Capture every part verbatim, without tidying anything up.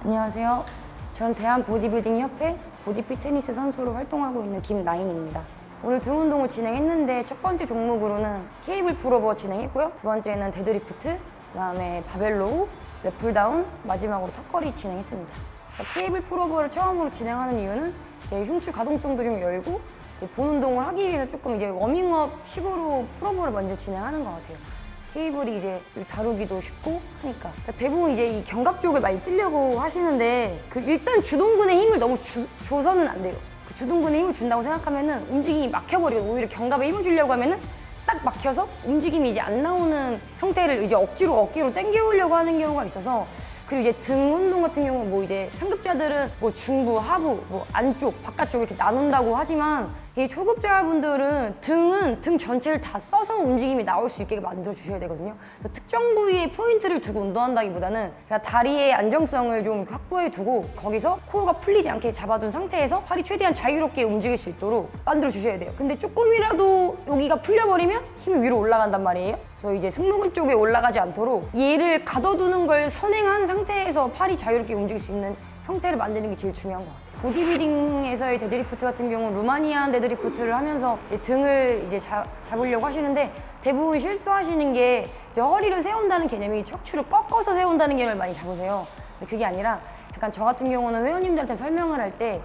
안녕하세요. 저는 대한보디빌딩협회 보디피트니스 선수로 활동하고 있는 김나인입니다. 오늘 등 운동을 진행했는데 첫 번째 종목으로는 케이블 풀오버 진행했고요. 두 번째는 데드리프트, 그 다음에 바벨로우, 랩풀다운, 마지막으로 턱걸이 진행했습니다. 케이블 풀오버를 처음으로 진행하는 이유는 이제 흉추 가동성도 좀 열고 이제 본 운동을 하기 위해서 조금 이제 워밍업 식으로 풀오버를 먼저 진행하는 것 같아요. 케이블이 이제 다루기도 쉽고 하니까. 그러니까 대부분 이제 이 견갑 쪽을 많이 쓰려고 하시는데 그 일단 주동근의 힘을 너무 주, 줘서는 안 돼요. 그 주동근의 힘을 준다고 생각하면은 움직임이 막혀버리고 오히려 견갑에 힘을 주려고 하면은 딱 막혀서 움직임이 이제 안 나오는 형태를 이제 억지로 어깨로 당겨오려고 하는 경우가 있어서. 그리고 이제 등 운동 같은 경우 뭐 이제 상급자들은 뭐 중부, 하부, 뭐 안쪽, 바깥쪽 이렇게 나눈다고 하지만 이 초급자분들은 등은 등 전체를 다 써서 움직임이 나올 수 있게 만들어 주셔야 되거든요. 그래서 특정 부위에 포인트를 두고 운동한다기보다는 그냥 다리의 안정성을 좀 확보해 두고 거기서 코어가 풀리지 않게 잡아둔 상태에서 팔이 최대한 자유롭게 움직일 수 있도록 만들어 주셔야 돼요. 근데 조금이라도 여기가 풀려버리면 힘이 위로 올라간단 말이에요. 그래서 이제 승모근 쪽에 올라가지 않도록 얘를 가둬두는 걸 선행한 상태에서 팔이 자유롭게 움직일 수 있는 형태를 만드는 게 제일 중요한 것 같아요. 보디빌딩에서의 데드리프트 같은 경우는 루마니안 데드리프트를 하면서 등을 이제 자, 잡으려고 하시는데 대부분 실수하시는 게 이제 허리를 세운다는 개념이 척추를 꺾어서 세운다는 개념을 많이 잡으세요. 근데 그게 아니라 약간 저 같은 경우는 회원님들한테 설명을 할 때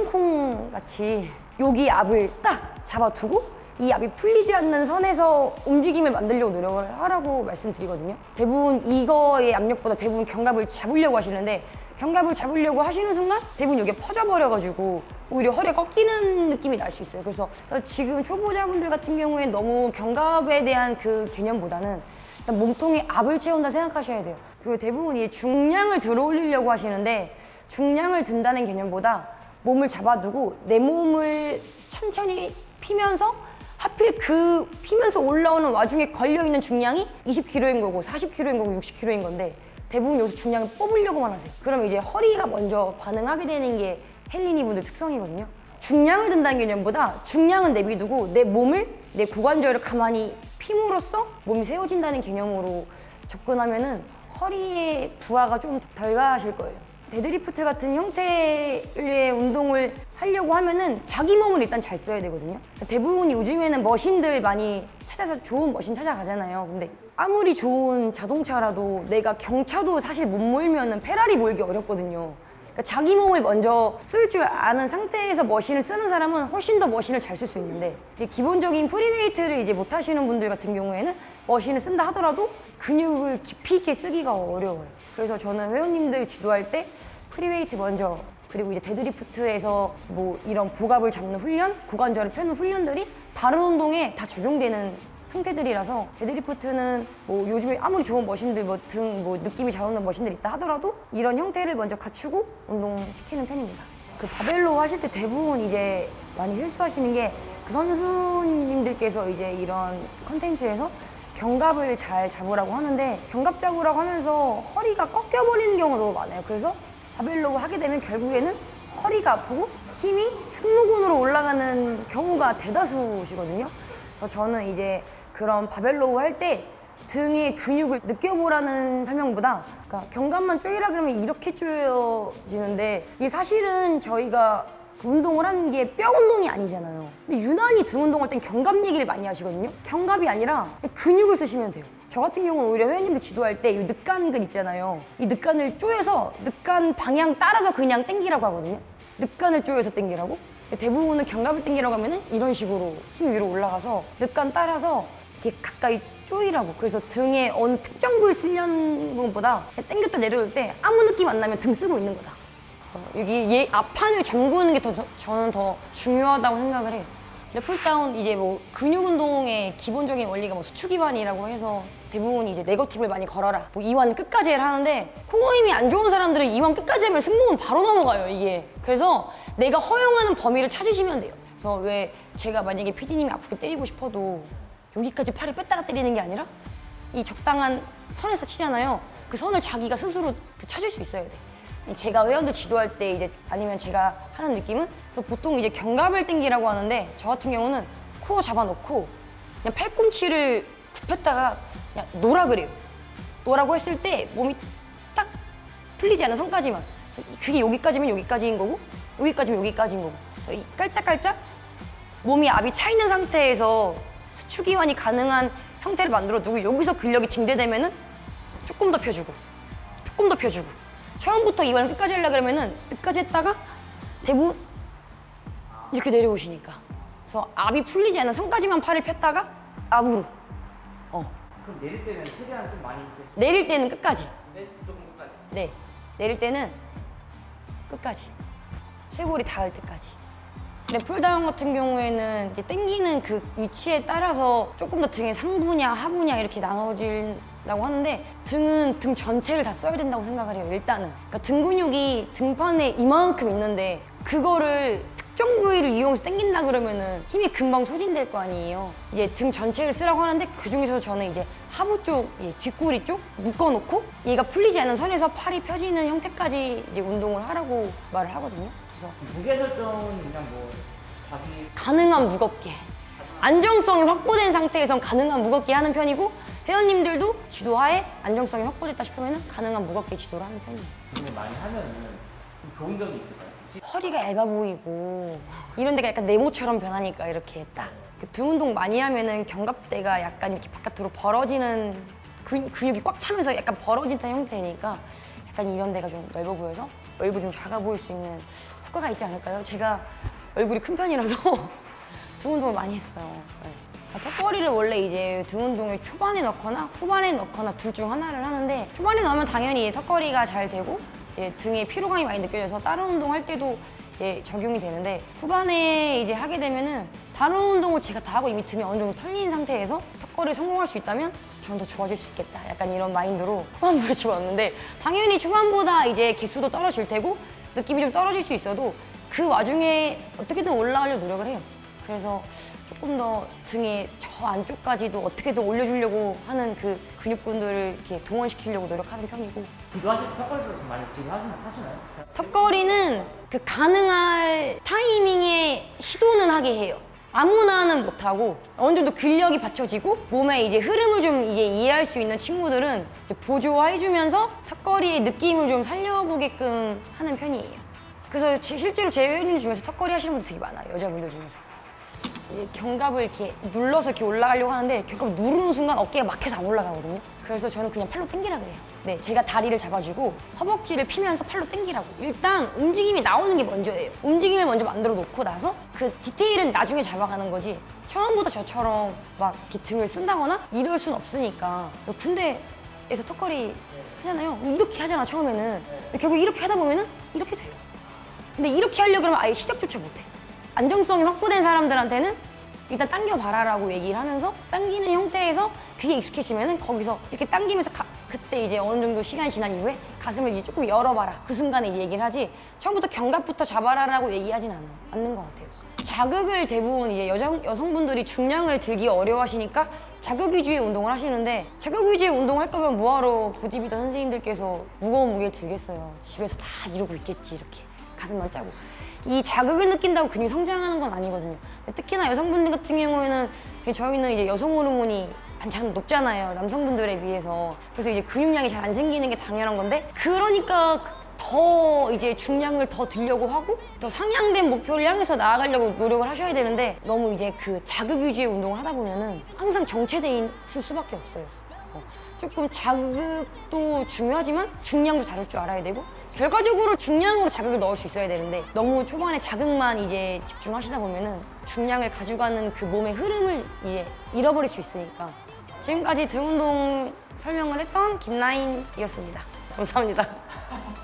킹콩 같이 여기 압을 딱 잡아두고 이 압이 풀리지 않는 선에서 움직임을 만들려고 노력을 하라고 말씀드리거든요. 대부분 이거의 압력보다 대부분 견갑을 잡으려고 하시는데 견갑을 잡으려고 하시는 순간 대부분 여기가 퍼져버려가지고 오히려 허리가 꺾이는 느낌이 날 수 있어요. 그래서 지금 초보자분들 같은 경우에 너무 견갑에 대한 그 개념보다는 일단 몸통에 압을 채운다 생각하셔야 돼요. 그리고 대부분 이 중량을 들어 올리려고 하시는데 중량을 든다는 개념보다 몸을 잡아두고 내 몸을 천천히 피면서 하필 그 피면서 올라오는 와중에 걸려있는 중량이 이십 킬로그램인 거고 사십 킬로그램인 거고 육십 킬로그램인 건데 대부분 여기서 중량을 뽑으려고만 하세요. 그러면 이제 허리가 먼저 반응하게 되는 게 헬린이 분들 특성이거든요. 중량을 든다는 개념보다 중량은 내비두고 내 몸을, 내 고관절을 가만히 핌으로써 몸이 세워진다는 개념으로 접근하면은 허리의 부하가 좀 덜 가실 거예요. 데드리프트 같은 형태의 운동을 하려고 하면은 자기 몸을 일단 잘 써야 되거든요. 대부분 요즘에는 머신들 많이 찾아서 좋은 머신 찾아가잖아요. 근데 아무리 좋은 자동차라도 내가 경차도 사실 못 몰면은 페라리 몰기 어렵거든요. 그러니까 자기 몸을 먼저 쓸 줄 아는 상태에서 머신을 쓰는 사람은 훨씬 더 머신을 잘 쓸 수 있는데 이제 기본적인 프리웨이트를 이제 못 하시는 분들 같은 경우에는 머신을 쓴다 하더라도 근육을 깊이 있게 쓰기가 어려워요. 그래서 저는 회원님들 지도할 때 프리웨이트 먼저 그리고 이제 데드리프트에서 뭐 이런 복압을 잡는 훈련, 고관절을 펴는 훈련들이 다른 운동에 다 적용되는 형태들이라서 데드리프트는 뭐 요즘에 아무리 좋은 머신들 뭐 등 뭐 느낌이 잘 오는 머신들 있다 하더라도 이런 형태를 먼저 갖추고 운동시키는 편입니다. 그 바벨로 하실 때 대부분 이제 많이 실수하시는 게 그 선수님들께서 이제 이런 컨텐츠에서 견갑을 잘 잡으라고 하는데 견갑 잡으라고 하면서 허리가 꺾여버리는 경우가 너무 많아요. 그래서 바벨로우 하게 되면 결국에는 허리가 아프고 힘이 승모근으로 올라가는 경우가 대다수시거든요. 그래서 저는 이제 그런 바벨로우 할 때 등의 근육을 느껴보라는 설명보다 그러니까 견갑만 조이라 그러면 이렇게 조여지는데 이게 사실은 저희가 그 운동을 하는 게 뼈 운동이 아니잖아요. 근데 유난히 등 운동할 땐 견갑 얘기를 많이 하시거든요. 견갑이 아니라 근육을 쓰시면 돼요. 저 같은 경우는 오히려 회원님들 지도할 때 이 늑간근 있잖아요. 이 늑간을 조여서 늑간 방향 따라서 그냥 당기라고 하거든요. 늑간을 조여서 당기라고. 대부분은 견갑을 당기라고 하면은 이런 식으로 힘 위로 올라가서 늑간 따라서 이렇게 가까이 조이라고. 그래서 등에 어느 특정 부위를 쓰려는 것보다 당겼다 내려올 때 아무 느낌 안 나면 등 쓰고 있는 거다. 그래서 여기 얘 앞판을 잠그는 게 더 저는 더 중요하다고 생각을 해요. 랩풀다운 이제 뭐 근육 운동의 기본적인 원리가 뭐 수축 이완이라고 해서 대부분 이제 네거티브를 많이 걸어라. 뭐 이완 끝까지 해라 하는데 코어 힘이 안 좋은 사람들은 이완 끝까지 하면 승모근 바로 넘어가요, 이게. 그래서 내가 허용하는 범위를 찾으시면 돼요. 그래서 왜 제가 만약에 피디님이 아프게 때리고 싶어도 여기까지 팔을 뺐다가 때리는 게 아니라 이 적당한 선에서 치잖아요. 그 선을 자기가 스스로 찾을 수 있어야 돼. 제가 회원들 지도할 때 이제 아니면 제가 하는 느낌은 저 보통 이제 견갑을 당기라고 하는데 저 같은 경우는 코어 잡아놓고 그냥 팔꿈치를 굽혔다가 그냥 놓라 그래요. 놓라고 했을 때 몸이 딱 풀리지 않은 선까지만 그게 여기까지면 여기까지인 거고 여기까지면 여기까지인 거고. 그래서 이 깔짝깔짝 몸이 압이 차 있는 상태에서 수축이완이 가능한 형태를 만들어 두고 여기서 근력이 증대되면은 조금 더 펴주고 조금 더 펴주고 처음부터 이완을 끝까지 하려고 그러면은 끝까지 했다가 대부분 이렇게 내려오시니까 그래서 압이 풀리지 않는 선까지만 팔을 폈다가 압으로 어. 그럼 내릴 때는 최대한 좀 많이 뺐어요? 내릴 때는 끝까지 네, 조금 끝까지? 네 내릴 때는 끝까지 쇄골이 닿을 때까지. 근데 풀다운 같은 경우에는 이제 당기는 그 위치에 따라서 조금 더 등의 상부냐 하부냐 이렇게 나눠진다고 하는데 등은 등 전체를 다 써야 된다고 생각을 해요. 일단은 그러니까 등 근육이 등판에 이만큼 있는데 그거를 특정 부위를 이용해서 당긴다 그러면은 힘이 금방 소진될 거 아니에요. 이제 등 전체를 쓰라고 하는데 그 중에서 저는 이제 하부 쪽, 예, 뒷구리 쪽 묶어놓고 얘가 풀리지 않는 선에서 팔이 펴지는 형태까지 이제 운동을 하라고 말을 하거든요. 그래서 무게 설정은 그냥 뭐 자기 가능한 무겁게 안정성이 확보된 상태에선 가능한 무겁게 하는 편이고 회원님들도 지도하에 안정성이 확보됐다 싶으면 가능한 무겁게 지도를 하는 편이에요. 운동을 많이 하면은 좀 좋은 점이 있을까요? 허리가 얇아 보이고 이런 데가 약간 네모처럼 변하니까 이렇게 딱 등 운동 많이 하면은 견갑대가 약간 이렇게 바깥으로 벌어지는 근, 근육이 꽉 차면서 약간 벌어진 듯한 형태니까 약간 이런 데가 좀 넓어 보여서 얼굴이 좀 작아 보일 수 있는 효과가 있지 않을까요? 제가 얼굴이 큰 편이라서 등 운동을 많이 했어요. 네. 턱걸이를 원래 이제 등 운동을 초반에 넣거나 후반에 넣거나 둘 중 하나를 하는데 초반에 넣으면 당연히 턱걸이가 잘 되고 예, 등에 피로감이 많이 느껴져서 다른 운동할 때도 이제 적용이 되는데 후반에 이제 하게 되면은 다른 운동을 제가 다 하고 이미 등이 어느 정도 털린 상태에서 턱걸이를 성공할 수 있다면 저는 더 좋아질 수 있겠다. 약간 이런 마인드로 초반부에 집어넣는데 당연히 초반보다 이제 개수도 떨어질 테고 느낌이 좀 떨어질 수 있어도 그 와중에 어떻게든 올라가려고 노력을 해요. 그래서 조금 더 등의 저 안쪽까지도 어떻게든 올려주려고 하는 그 근육군들을 이렇게 동원시키려고 노력하는 편이고. 지도하실 턱걸이를 많이 지금 하시나, 하시나요? 턱걸이는 그 가능할 타이밍에 시도는 하게 해요. 아무나는 못하고 어느 정도 근력이 받쳐지고 몸에 이제 흐름을 좀 이제 이해할 수 있는 친구들은 이제 보조해주면서 턱걸이의 느낌을 좀 살려보게끔 하는 편이에요. 그래서 지- 실제로 제 회원님 중에서 턱걸이 하시는 분들 되게 많아요. 여자분들 중에서. 이 견갑을 이렇게 눌러서 이렇게 올라가려고 하는데 견갑 누르는 순간 어깨가 막혀서 안 올라가거든요. 그래서 저는 그냥 팔로 당기라 그래요. 네, 제가 다리를 잡아주고 허벅지를 피면서 팔로 당기라고. 일단 움직임이 나오는 게 먼저예요. 움직임을 먼저 만들어 놓고 나서 그 디테일은 나중에 잡아가는 거지. 처음부터 저처럼 막 이렇게 등을 쓴다거나 이럴 순 없으니까. 군대에서 턱걸이 하잖아요. 이렇게 하잖아, 처음에는. 결국 이렇게 하다 보면은 이렇게 돼요. 근데 이렇게 하려고 그러면 아예 시작조차 못해. 안정성이 확보된 사람들한테는 일단 당겨봐라라고 얘기를 하면서 당기는 형태에서 그게 익숙해지면은 거기서 이렇게 당기면서 가, 그때 이제 어느 정도 시간이 지난 이후에 가슴을 이제 조금 열어봐라. 그 순간에 이제 얘기를 하지 처음부터 견갑부터 잡아라라고 얘기하진 않아, 않는 것 같아요. 자극을 대부분 이제 여성, 여성분들이 중량을 들기 어려워하시니까 자극 위주의 운동을 하시는데 자극 위주의 운동을 할 거면 뭐하러 보디빌더 선생님들께서 무거운 무게를 들겠어요. 집에서 다 이러고 있겠지, 이렇게 가슴만 짜고. 이 자극을 느낀다고 근육이 성장하는 건 아니거든요. 특히나 여성분들 같은 경우에는 저희는 이제 여성 호르몬이 한참 높잖아요, 남성분들에 비해서. 그래서 이제 근육량이 잘 안 생기는 게 당연한 건데 그러니까 더 이제 중량을 더 들려고 하고 더 상향된 목표를 향해서 나아가려고 노력을 하셔야 되는데 너무 이제 그 자극 위주의 운동을 하다 보면은 항상 정체돼 있을 수밖에 없어요. 어. 조금 자극도 중요하지만 중량도 다룰 줄 알아야 되고 결과적으로 중량으로 자극을 넣을 수 있어야 되는데 너무 초반에 자극만 이제 집중하시다 보면은 중량을 가져가는 그 몸의 흐름을 이제 잃어버릴 수 있으니까. 지금까지 등 운동 설명을 했던 김나인이었습니다. 감사합니다.